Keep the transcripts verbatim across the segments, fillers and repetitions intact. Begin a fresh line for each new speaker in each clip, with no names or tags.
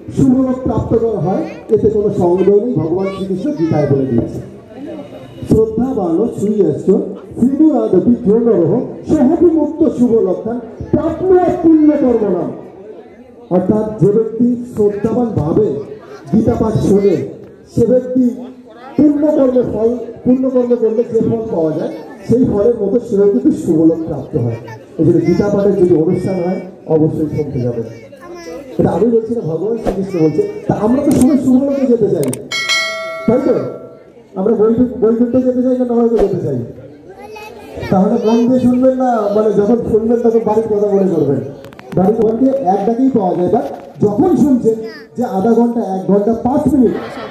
শুভলোক প্রাপ্ত করা হয়, এতে কোনো সন্দেহ নেই। ভগবান শ্রীকৃষ্ণ গীতায় বলে দিয়েছে। শ্রদ্ধা বানো শ্রীয়শ্চ শ্রীনুরাদপি যৌনরহ সহপি মুক্ত শুভ লক্ষণ প্রাপ্নুয়া পুণ্য কর্ম নাম। অর্থাৎ যে ব্যক্তি শ্রদ্ধাবান ভাবে গীতা পাঠ শোনে, সে ব্যক্তি পুণ্যকর্মের ফল, পুণ্যকর্ম করলে যে ফল পাওয়া যায় সেই ফলের মতো সেও কিন্তু শুভলোক প্রাপ্ত হয়। এই জন্য গীতা পাঠের যদি অনুষ্ঠান হয় অবশ্যই শুনতে যাবেন। এটা আমি বলছি না, ভগবান শ্রীকৃষ্ণ বলছে। তা আমরা তো সবাই শুভলোকে যেতে চাই, তাই তো? আমরা বৈকুণ্ঠে যেতে চাই না নরকে যেতে চাই? তাহলে মন দিয়ে শুনবেন না, মানে যখন শুনবেন তখন বাড়ির কথা মনে করবেন। বাড়ির ঘরকে এক ডাকেই পাওয়া যায়। বা যখন শুনছেন যে আধা ঘন্টা, এক ঘন্টা, পাঁচ মিনিট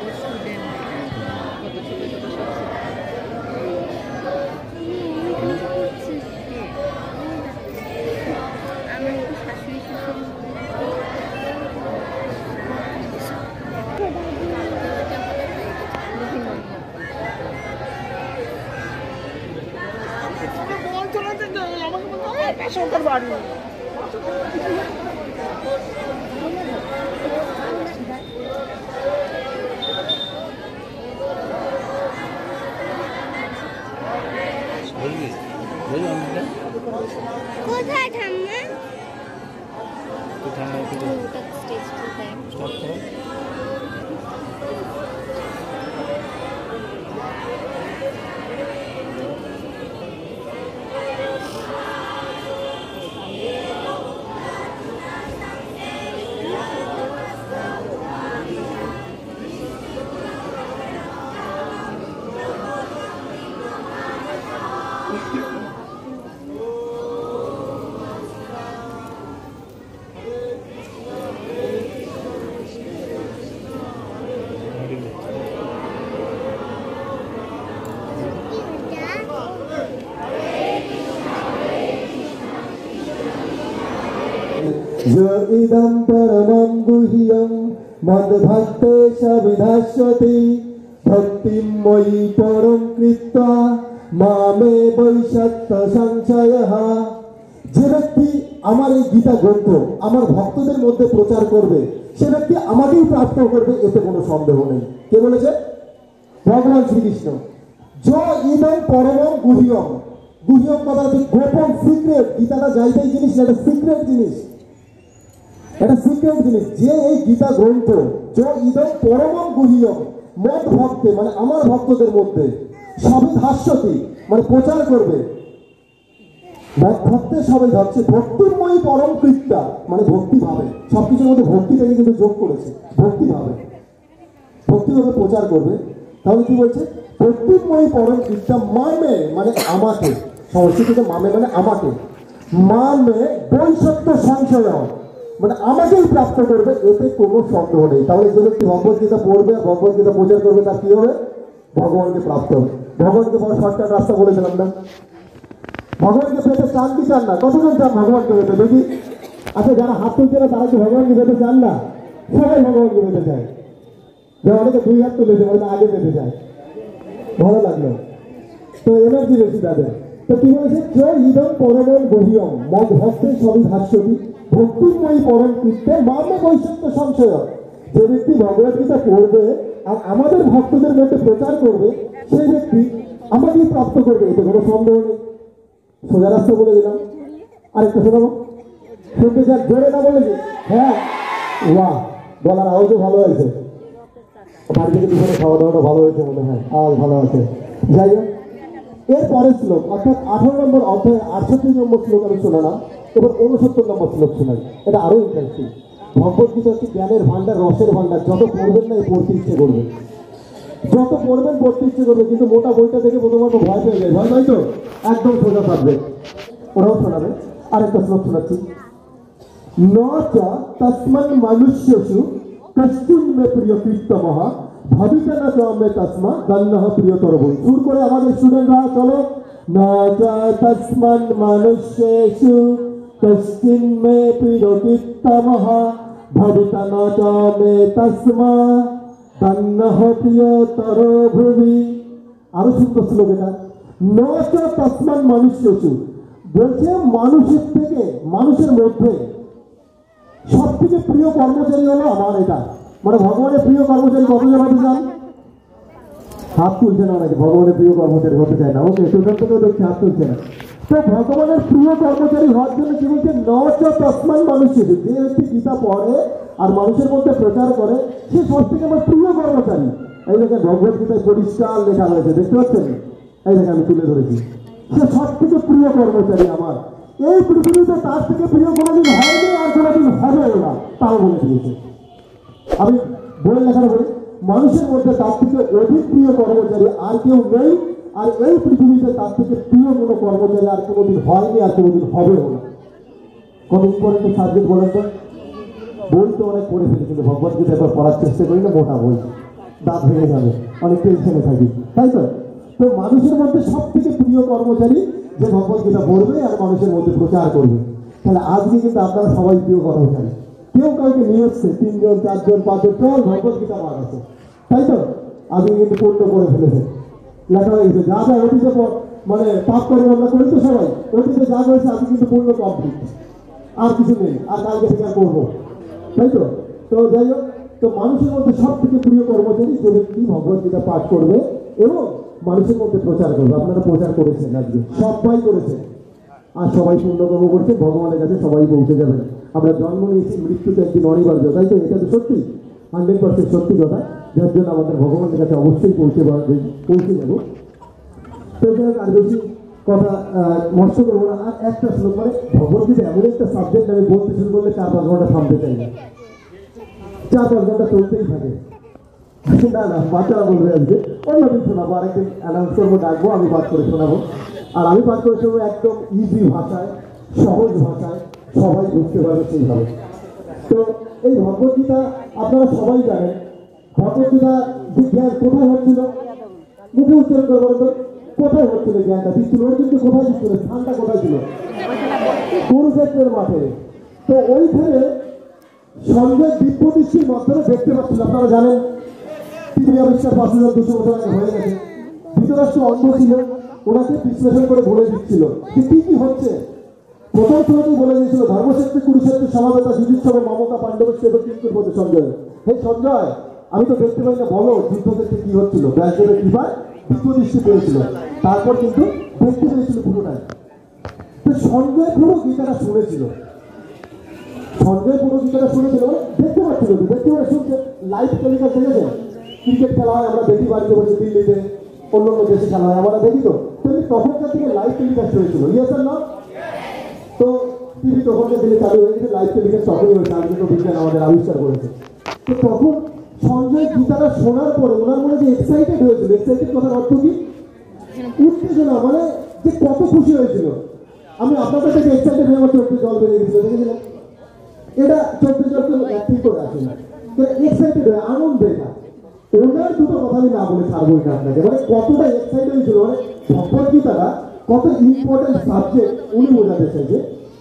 বাড়ি
কোথায় ঠাম্মা?
কোথায়
ওটা স্টেজ কোথায়?
স্টপ করো।
ইদং পরমং গুহ্যং মদ্ভক্তেশ বিধাস্যতি ভক্তিম ময়ি পরম কৃত্বা মামে বৈশত্য সংশয়ঃ। যে ব্যক্তি আমার এই গীতা গ্রন্থ আমার ভক্তদের মধ্যে প্রচার করবে, সে ব্যক্তি আমাকেই প্রাপ্ত করবে, এতে কোনো সন্দেহ নেই। কে বলেছে? ভগবান শ্রীকৃষ্ণ। য ইদং পরমং গুহ্যং, গুহ্যং কথা হচ্ছে গোপন, সিক্রেট। গীতাটা যাইতেই জিনিস, এটা সিক্রেট জিনিস, এটা সিক্রেট জিনিস। যে এই গীতা গ্রন্থ য ইদং পরমং গুহ্যং মদ ভক্তে মানে আমার ভক্তদের মধ্যে সবই হাস্যতি মানে প্রচার করবে। মদ ভক্তে সবাই ভাবছে ভক্তিময়ী পরম কৃত্যা মানে ভক্তি ভাবে, সবকিছুর মধ্যে ভক্তিটাকে কিন্তু যোগ করেছে। ভক্তি ভাবে, ভক্তিভাবে প্রচার করবে। তাহলে কি বলছে? ভক্তিময়ী পরম কৃত্যা মামে মানে আমাকে, সংস্কৃতিতে মামে মানে আমাকে, মামে বৈশত্য সংশয় মানে আমাকেই প্রাপ্ত করবে, এতে কোনো সন্দেহ নেই। তাহলে যে ব্যক্তি ভগবদ্গীতা পড়বে আর ভগবদ্গীতা প্রচার করবে তার কি হবে? ভগবানকে প্রাপ্ত হবে। ভগবানকে বড় শর্টকাট রাস্তা বলেছিলাম না? ভগবানকে পেতে চান কি চান না? কতজন চান ভগবানকে পেতে? দেখি। আচ্ছা, যারা হাত তুলছে না তারা কি ভগবানকে পেতে চান না? সবাই ভগবানকে পেতে চায়। যে অনেকে দুই হাত তুলেছে মানে আগে পেতে চায়। ভালো লাগলো তো, এনার্জি বেশি তাদের। তো কি বলেছে? কেউ ইদং পরমং গুহ্যং মদ ভক্তে সবই হাস্যতি ভক্তিময়ী পরম কৃত্যে মামে বৈশত্য সংশয়। যে ব্যক্তি ভগবদ্গীতা পড়বে আর আমাদের ভক্তদের মধ্যে প্রচার করবে, সেই ব্যক্তি আমাকেই প্রাপ্ত করবে, এতে কোনো সন্দেহ নেই। সোজা রাস্তা বলে দিলাম। আরেকটা শোনাবো, শুনতে চান? জোরে না বলেছি? হ্যাঁ, বাহ, গলার আওয়াজও ভালো হয়েছে। বাড়ি থেকে দুপুরে খাওয়া দাওয়াটা ভালো হয়েছে মনে হয়, আওয়াজ ভালো আছে। যাই হোক, এর পরের শ্লোক অর্থাৎ আঠারো নম্বর অধ্যায়ের আটষট্টি নম্বর শ্লোক আমি শোনালাম। এবার উনসত্তর নম্বর শ্লোক শোনাই, এটা আরো ইন্টারেস্টিং। ভগবদ্গীতা হচ্ছে জ্ঞানের ভান্ডার, রসের ভান্ডার। যত পড়বেন না পড়তে ইচ্ছে করবে, যত পড়বেন পড়তে ইচ্ছে করবে। কিন্তু মোটা বইটা দেখে প্রথমত ভয় পেয়ে যায়, ভয় নয় তো, একদম সোজা সাবজেক্ট। ওরাও শোনাবে। আরেকটা শ্লোক শোনাচ্ছি। ন চ তস্মন মনুষ্যসু কশ্চিন মে প্রিয় কৃত্তমঃ ভাবিত না চ মে তস্মা গণ্যঃ প্রিয়তর বই। সুর করে আমাদের স্টুডেন্টরা চলো। ন চ তস্মন মনুষ্যসু কশ্চিন মে প্রিয় কৃত্তমঃ ভাবিত না চ মে তস্মা গণ্যঃ প্রিয়তর ভুবি। আরো সুন্দর শ্লোক এটা। ন চ তস্মন মনুষ্যসু বলছে মানুষের থেকে, মানুষের মধ্যে সব থেকে প্রিয় কর্মচারী হলো আমার এটা, মানে ভগবানের প্রিয় কর্মচারী কতজন হতে চান? হাত তুলছে না অনেকে, ভগবানের প্রিয় কর্মচারী হতে চায় না। ওকে, সেখান থেকেও দেখছি হাত তুলছে না। তো ভগবানের প্রিয় কর্মচারী হওয়ার জন্য কি বলছে, নচ তসমান মানুষের, যে ব্যক্তি গীতা পড়ে আর মানুষের মধ্যে প্রচার করে সে সব থেকে আমার প্রিয় কর্মচারী। এই দেখেন ভগবত গীতায় পরিষ্কার লেখা রয়েছে, দেখতে পাচ্ছেন? এই দেখেন আমি তুলে ধরেছি, সে সব থেকে প্রিয় কর্মচারী আমার। এই পৃথিবীতে তার থেকে প্রিয় কোনোদিন হয়নি আর কোনোদিন হবেও না, তাও বলে দিয়েছে। আমি বই লেখাটা বলি, মানুষের মধ্যে তার থেকে অধিক প্রিয় কর্মচারী আর কেউ নেই, আর এই পৃথিবীতে তার থেকে প্রিয় কোনো কর্মচারী আর কোনোদিন হয়নি আর কোনোদিন হবেও না। কত ইম্পর্টেন্ট সাবজেক্ট বলেন তো? বই তো অনেক পড়ে ফেলি, কিন্তু ভগবদ্গীতা একবার পড়ার চেষ্টা করি না, মোটা বই, দাঁত ভেঙে যাবে, অনেক টেনশনে থাকি, তাই তো? তো মানুষের মধ্যে সব থেকে প্রিয় কর্মচারী যে ভগবদ্গীতা পড়বে আর মানুষের মধ্যে প্রচার করবে। তাহলে আজকে কিন্তু আপনারা সবাই প্রিয় কর্মচারী। কেউ কাউকে নিয়ে এসছে, তিনজন চারজন পাঁচজন, চল ভগবদ্গীতা পাঠ আছে, তাই তো? আজকে কিন্তু পূর্ণ করে ফেলেছে, লেখা হয়ে গেছে। যা যা অতীতে মানে পাপ করে আমরা করি তো সবাই, অতীতে যা করেছে আজকে কিন্তু পূর্ণ কমপ্লিট, আর কিছু নেই, আর কালকে থেকে আর করবো, তাই তো? তো যাই হোক, তো মানুষের মধ্যে সব থেকে প্রিয় কর্মচারী যে ব্যক্তি ভগবদ্গীতা পাঠ করবে এবং মানুষের মধ্যে প্রচার করবে। আপনারা প্রচার করেছেন, আজকে সবাই করেছেন, আর সবাই পূর্ণকর্ম করছে, ভগবানের কাছে সবাই পৌঁছে যাবেন। আমরা জন্ম নিয়েছি, মৃত্যু তো একদিন অনিবার্য, তাই তো? এটা তো সত্যি, হান্ড্রেড পার্সেন্ট সত্যি কথা, যার জন্য আমাদের ভগবানের কাছে অবশ্যই পৌঁছে পৌঁছে যাবো। তো আর বেশি কথা নষ্ট করবো না। আর একটা শ্লোক, মানে ভগবদ্গীতা এমন একটা সাবজেক্ট, আমি বলতে শুরু করলে চার পাঁচ ঘন্টা থামতে চাই না, চার পাঁচ ঘন্টা চলতেই থাকে। না না, বাচ্চারা বলবে আজকে অন্যদিন শোনাবো, আরেকদিন অ্যানাউন্স করবো, ডাকবো, আমি পাঠ করে শোনাবো। আর আমি পাঠ করে শোনাবো একদম ইজি ভাষায়, সহজ ভাষায়, সবাই বুঝতে পারবে সেইভাবে। তো এই ভগবদ্গীতা আপনারা সবাই জানেন, ভগবদ্গীতা যে জ্ঞান কোথায় হচ্ছিল, মুখে উচ্চারণ করে বলতো, কোথায় হচ্ছিল জ্ঞানটা দিচ্ছিল? ওই কিন্তু কোথায় দিচ্ছিল, স্থানটা কোথায় ছিল? কুরুক্ষেত্রের মাঠে। তো ওইখানে সঞ্জয় দিব্যদৃষ্টির মাধ্যমে দেখতে পাচ্ছিল। আপনারা জানেন পৃথিবী আবিষ্কার পাঁচ হাজার দুশো বছর আগে হয়ে গেছে। ধৃতরাষ্ট্র অন্ধ ছিল, ওনাকে বিশ্লেষণ করে বলে দিচ্ছিল যে কি কি হচ্ছে। প্রথম শুরুতেই বলে দিয়েছিল, ধর্মক্ষেত্রে কুরুক্ষেত্রে সমাবেতা যুধিষ্ঠির মমতা পাণ্ডবের সেবা কিন্তু বলতে সঞ্জয়, হে সঞ্জয়, আমি তো দেখতে পাই না, বলো যুদ্ধক্ষেত্রে কি হচ্ছিল। ব্যাসদেবের কৃপায় দিব্যদৃষ্টি পেয়েছিল, তারপর কিন্তু দেখতে পেয়েছিল পুরোটাই। তো সঞ্জয় পুরো গীতাটা শুনেছিল, সঞ্জয় পুরো গীতাটা শুনেছিল, দেখতে পাচ্ছিল, দেখতে পারে শুনছে। লাইভ টেলিকাস্ট দেখেছেন, ক্রিকেট খেলা হয়, আমরা দেখি বাড়িতে বসে, দিল্লিতে অন্য অন্য দেশে খেলা হয়, আমরা দেখি তো। তেমনি তখনকার থেকে লাইভ টেলিকাস্ট হয়েছিল, ইয়েস আর না? তো টিভি তখনকার দিনে চালু হয়ে গেছে, লাইভ টেলিকাস্ট তখনই হয়েছে, আজকে তো বিজ্ঞান আমাদের আবিষ্কার করেছে। তো তখন সঞ্জয় গীতাটা শোনার পরে ওনার মনে যে এক্সাইটেড হয়েছিল, এক্সাইটেড কথার অর্থ কি? উত্তেজনা, মানে যে কত খুশি হয়েছিল। আমি আপনাদের থেকে এক্সাইটেড হয়ে আমার চোখে জল বেরিয়ে গেছিল, দেখেছিলাম? এটা চোখে জল কেউ অ্যাক্টিং করে আসে না, এক্সাইটেড হয়ে আনন্দে না। ওনার দুটো কথা আমি না বলে ছাড়বই না আপনাকে, মানে কতটা এক্সাইটেড হয়েছিল, মানে ভগবদ্গীতাটা কত ইম্পর্টেন্ট সাবজেক্ট উনি বোঝাতে চাইছে।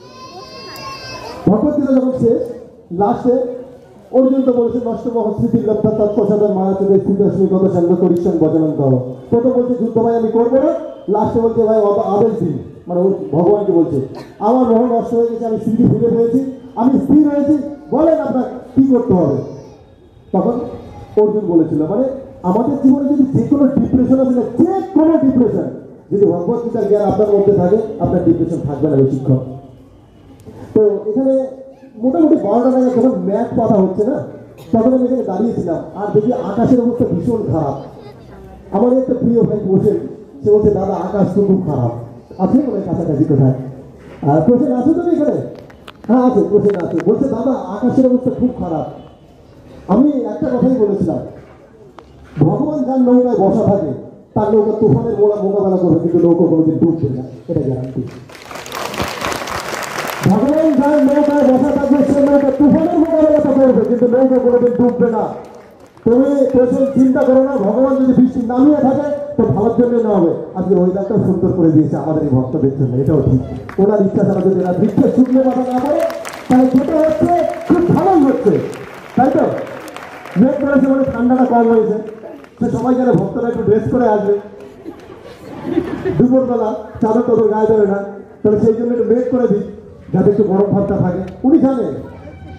ভগবদ্গীতা যখন শেষ, লাস্টে অর্জুন তো বলেছে, নষ্ট মহস্মৃতি লব্ধা তৎপসাদের মায়াচুদের স্থিতশ্রী গত সঙ্গ করিশ্চন বচনন করো। প্রথম বলছে যুদ্ধ ভাই আমি করবো না, লাস্টে বলছে ভাই অত আদেশ দিন, মানে ওই ভগবানকে বলছে আমার মোহ নষ্ট হয়ে গেছে, আমি স্মৃতি ফিরে পেয়েছি, আমি স্থির হয়েছি, বলেন আপনার কি করতে হবে। তখন অর্জুন বলেছিল, মানে আমাদের জীবনে যদি যে কোনো ডিপ্রেশন আছে, যে কোনো ডিপ্রেশন, যদি ভগবদ্গীতার জ্ঞান আপনার মধ্যে থাকে, আপনার ডিপ্রেশন থাকবে না। ওই শিক্ষক তো এখানে মোটামুটি বারোটা নাগাদ যখন ম্যাচ পাতা হচ্ছে না, তখন আমি এখানে দাঁড়িয়েছিলাম, আর দেখি আকাশের অবস্থা ভীষণ খারাপ। আমার একটা প্রিয় ভাই বসে, সে বলছে দাদা আকাশ তো খুব খারাপ। আছে মনে হয় কাছাকাছি কোথায়? আর কোশ্চেন আছে তো এখানে? হ্যাঁ আছে, কোশ্চেন আছে। বলছে দাদা আকাশের অবস্থা খুব খারাপ। আমি একটা কথাই বলেছিলাম, ভগবান যার নৌকায় বসা থাকে তার নৌকা তুফানের মোড়া মোকাবেলা করবে, কিন্তু নৌকা কোনোদিন ডুববে না, এটা গ্যারান্টি। ভগবান যার নৌকায় বসা থাকবে সে নৌকা তুফানের মোকাবেলাটা করবে, কিন্তু নৌকা কোনোদিন ডুববে না। তুমি পেশেন্ট চিন্তা করো না, ভগবান যদি বৃষ্টি নামিয়ে থাকে তো ভালোর জন্য না হবে। আজকে ওয়েদারটাও সুন্দর করে দিয়েছে আমাদের এই ভক্তদের জন্য, এটাও ঠিক। ওনার ইচ্ছা ছাড়া যদি এরা বৃক্ষের শুকনো পাতা না করে, তাহলে যেটা হচ্ছে খুব ভালোই হচ্ছে, তাই তো? মেঘ করেছে মানে ঠান্ডাটা কম হয়েছে, তো সবাই যেন ভক্তরা একটু ড্রেস করে আসবে, দুপুরবেলা চাদর টাদর গায়ে দেবে না, তাহলে সেই জন্য একটু মেঘ করে দিই, যাতে একটু গরম ভাবটা থাকে। উনি জানেন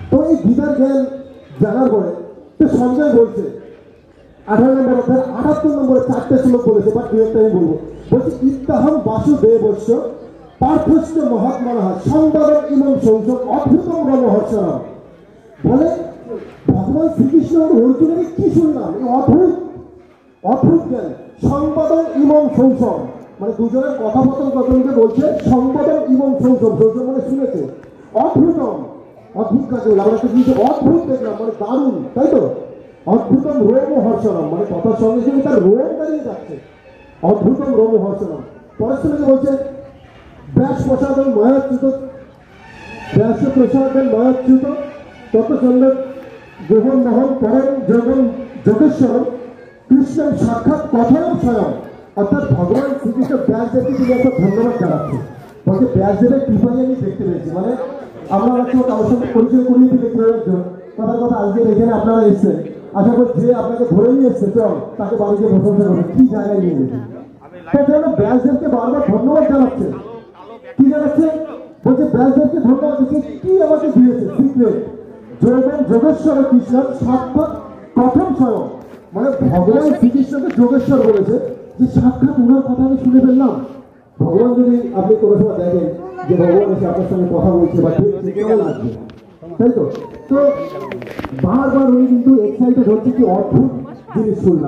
তো এই গীতার জ্ঞান জানার পরে তো সঞ্জয় বলছে আঠারো নম্বর অধ্যায় আটাত্তর নম্বরে চারটে শ্লোক বলেছে, বা দু একটা আমি বলবো। বলছে ইত্যাহম বাসুদেবস্য পার্থস্য মহাত্মানঃ সংবাদম ইমং সংসদ অদ্ভুতম রমহর্ষণম। বলে ভগবান শ্রীকৃষ্ণ অর্জুনের কি শুনলাম, এই অদ্ভুত অদ্ভুত জ্ঞান। সংবাদম ইমং সংসদ মানে দুজনের কথাবার্তা কথনকে বলছে সংবাদম ইমং সংসদ, সংসদ মানে শুনেছে। অদ্ভুতম, অদ্ভুত কাকে বলে আমরা কিছু অদ্ভুত দেখলাম মানে দারুণ, তাই তো? অদ্ভুতম রোমহর্ষণম মানে কথার সঙ্গে সঙ্গে তার রোম দাঁড়িয়ে যাচ্ছে। অদ্ভুতম রোমহর্ষণম। পরের সঙ্গে বলছে ব্যাস প্রসাদন ময়াচ্যুত, ব্যাস প্রসাদন ময়াচ্যুত তত চন্দ্র গ্রহণ মহন পরম যোগন যোগেশ্বর কৃষ্ণ সাক্ষাৎ কথাও স্বয়ং। অর্থাৎ ভগবান শ্রীকৃষ্ণ ব্যাসদেবকে তিনি একটা ধন্যবাদ জানাচ্ছে। বলছে ব্যাসদেবের কৃপাই আমি দেখতে পেয়েছি। মানে আমরা হয়তো কারোর সঙ্গে পরিচয় করিয়ে দিতে প্রয়োজন কথার কথা আজকে এখানে আপনারা এসছেন, আশা করি যে আপনাকে ধরে নিয়ে এসছে চল তাকে বাড়িতে প্রশংসা করবেন, কি জায়গায় নিয়ে গেছে। তো যেন ব্যাসদেবকে বারবার ধন্যবাদ জানাচ্ছে। কি জানাচ্ছে? বলছে ব্যাসদেবকে ধন্যবাদ দিচ্ছে, কি আমাকে দিয়েছে সিক্রেট যোগন যোগেশ্বর কৃষ্ণ সাক্ষাৎ প্রথম স্বয়ং। মানে ভগবান শ্রীকৃষ্ণকে যোগেশ্বর বলেছে যে সাক্ষাৎ ওনার কথা আমি শুনে ফেললাম। ভগবান যদি আপনি কোনো সময় দেখেন যে ভগবান এসে আপনার সঙ্গে কথা বলছে বা কেমন লাগবে, তাই তো? তো বারবার উনি কিন্তু এক্সাইটেড হচ্ছে কি অদ্ভুত জিনিস শুনলাম।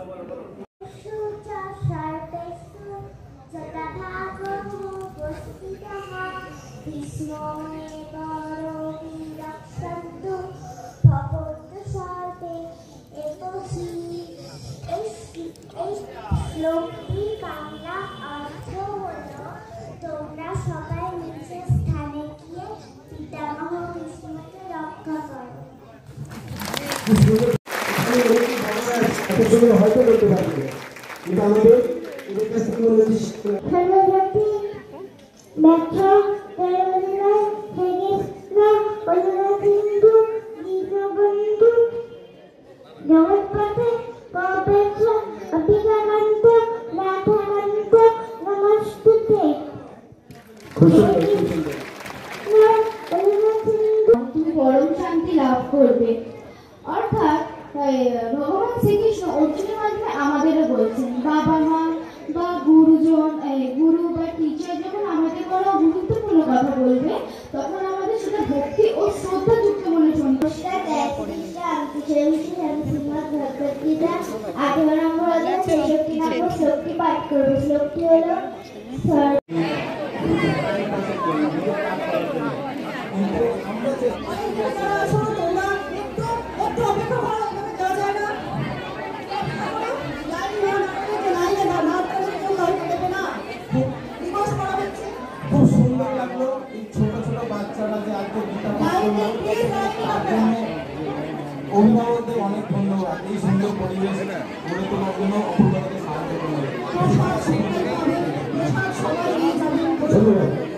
তোমরা সবাই নিজের স্থানে গিয়ে পিতামহ কৃষ্ণকে রক্ষা করো।
হয়তো বলতে পারবে কিন্তু আমাদের
ব্যাখ্যা দীনবন্ধু জগৎপথে কপেক্ষা অভিজ্ঞানন্ত রাধাকান্ত নমস্তুতে।
পরম শান্তি লাভ করবে। অর্থাৎ ভগবান শ্রীকৃষ্ণ অর্জুনের মাধ্যমে আমাদেরও বলছেন বাবা মা বা গুরুজন গুরু বা টিচার যখন আমাদের কোনো গুরুত্বপূর্ণ কথা বলবে তখন আমাদের সেটা ভক্তি ও শ্রদ্ধা যুক্ত বলে শুনতে।
আঠারো নম্বর অধ্যায় ছেষট্টি নম্বর শ্লোকটি পাঠ করবে। শ্লোকটি হলো
খুব সুন্দর লাগলো এই ছোট ছোট বাচ্চারা যে আজকে গীতা পাঠ করলো, অভিভাবকদের অনেক ধন্যবাদ এই সুন্দর পরিবেশ গড়ে তোলার জন্য অপূর্বকে সাহায্য করলো।
ধন্যবাদ।